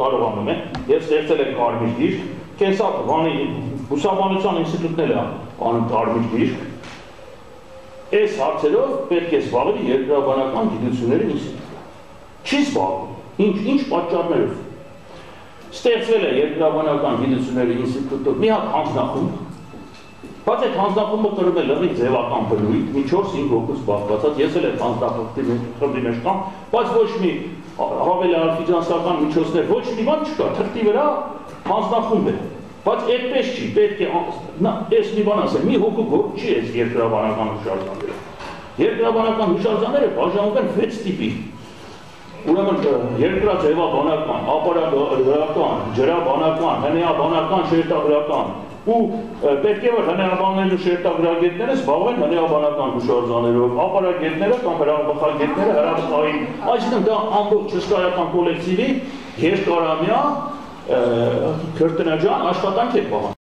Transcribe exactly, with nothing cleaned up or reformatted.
կարողանում են եւ ստեղծել են կարմիր գիրք, կենսաբանի ուսաբանության ինստիտուտները անում կարմիր գիրք, այս հարցերով պետք է զբաղվի երկրաբանական գիտությունների ինստիտուտը։ Չի զբաղվում, ինչ, ինչ պատճառներով։ Ստեղծվել է երկրաբանական գիտությունների ինստիտուտը մի հատ հանձնախումբ, բայց այդ հանձնախումբը կրում է լրիվ ձևական բնույթ, մի չորս-հինգ հոգուց բաղկացած, ես էլ այդ հանձնախմբի մեջ կամ, բայց ոչ մի հավելյալ ֆինանսական միջոցներ, ոչ մի բան չկա, թղթի վրա հանձնախումբ է, բայց այդպես չի, պետք է այս մի բան ասել, մի հոգու գործ չի այս երկրաբանական հուշարձանները։ Երկրաբանական հուշարձանները բաժանվում են վեց տիպի։ Ուրեմն երկրաձևաբանական, ապարատագրական, ջրաբանական, հնեաբանական, շերտագրական ու պետք է որ հնեաբաններն ու շերտագրագետները զբաղվեն հնեաբանական հուշարձաններով, ապարագետները կամ հրաբխագետները հրաբխային, այսինքն դա ամբողջ հսկայական կոլեկտիվի երկարամյա քրտնաջան աշխատանք է պահանջում։